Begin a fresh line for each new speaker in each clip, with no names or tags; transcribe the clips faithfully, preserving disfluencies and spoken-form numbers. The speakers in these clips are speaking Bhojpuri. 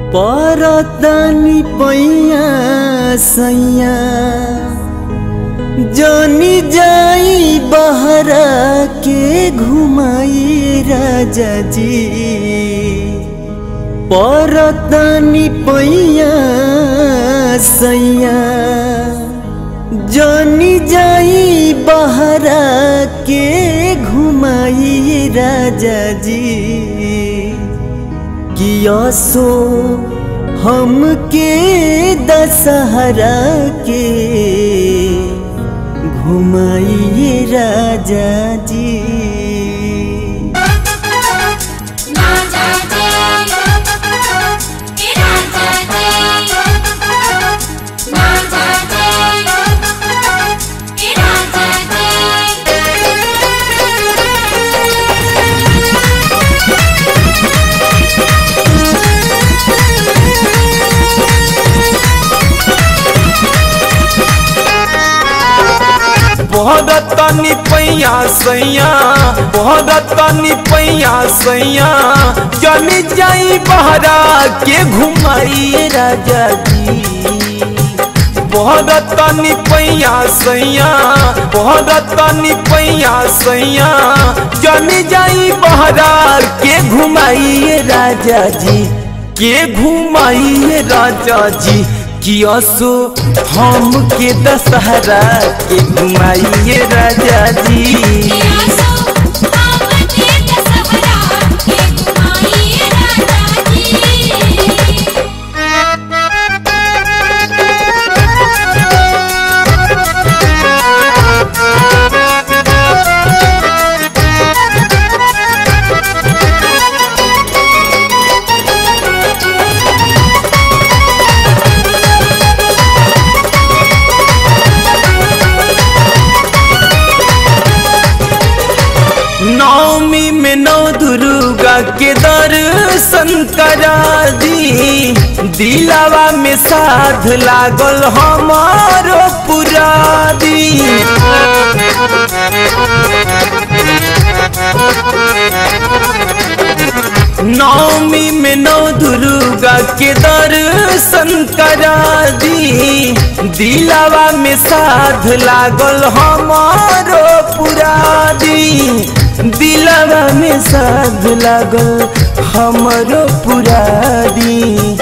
परतनी पैया सैया जनी जाई बहरा के घुमाई राजा जी। परतनी पैया सैया जनी जाई बहरा के घुमाई राजा जी। कियासो हमके दशहरा के घुमाइए राजा जी।
बहुत तनी पैया सैया बहुत तनी पैया सैया जनी जाई बहरा के घुमाई राजा जी। बहुत तनी पैया सैया बहुत तनी पैया सैया जनी जाई बहरा के घुमाई राजा जी के घुमाई राजा जी। कियासो हम के दशहरा के घुमाइए राजा जी। नवमी में नौ दुर्गा के दर्शन करा दी। दिलावा में साध लागल हमारो पुरा दी। नवमी में नौ दुर्गा के दर्शन करा दी। दिलावा में साध लागल हमारो पुरा दी। दिलावा में साध लागल हमारो पुरा दी।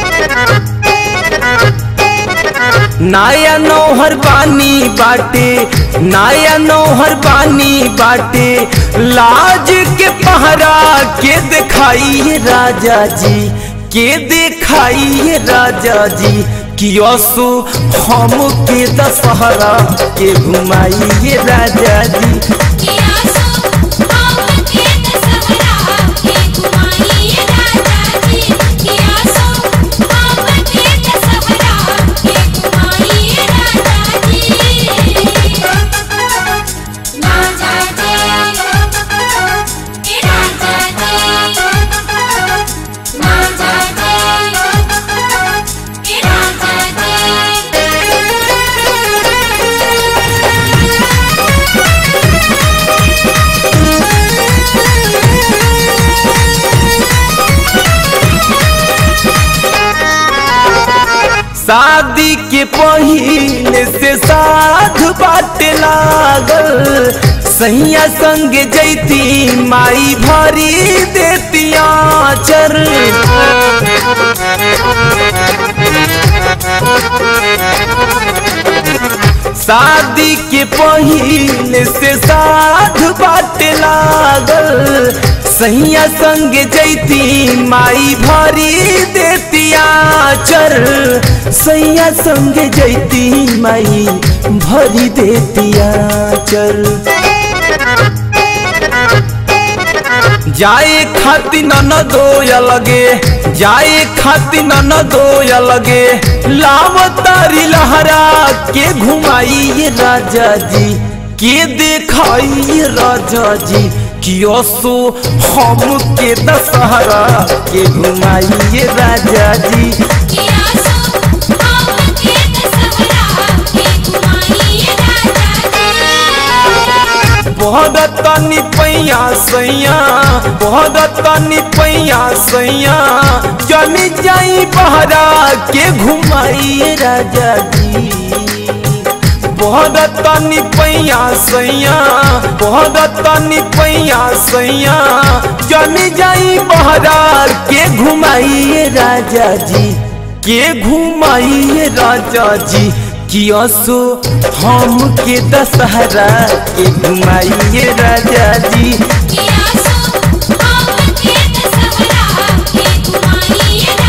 नाया नौहर बानी बाटे नाया नौहर बानी बाटे लाज के पहरा के दिखाई राजा जी के दिखाई राजा जी। कियासो हम के दशहरा के घुमाइए राजा जी। शादी के पहले से साध बाटे लागल। सैया संग जैती माई भरी देती आचर। शादी के पहले से साध बाटे लागल। सैया संग जैती माई भरी देती आचर। सैया संग जैती माई भरी देती आचर। जाए खाती न दो लगे जाए खाती न दो लगे लावतारी लहरा के घुमाई राजा जी के दिखाई राजा जी। कियासो हम के दशहरा के घुमाइए राजा जी। बहुत तनी पैया सैया बहुत तनी पैया सैया जमी जाई बहरा के घुमाइए राजा जी बहुत तनी पैया सैया बहुत तनी पैया सैया जमी जाई बहरा के घुमाइए राजा जी के घुमाइए राजा जी किया सो हम के दशहरा के घुमाइए राजा जी
किया सो हम के दशहरा के घुमाइए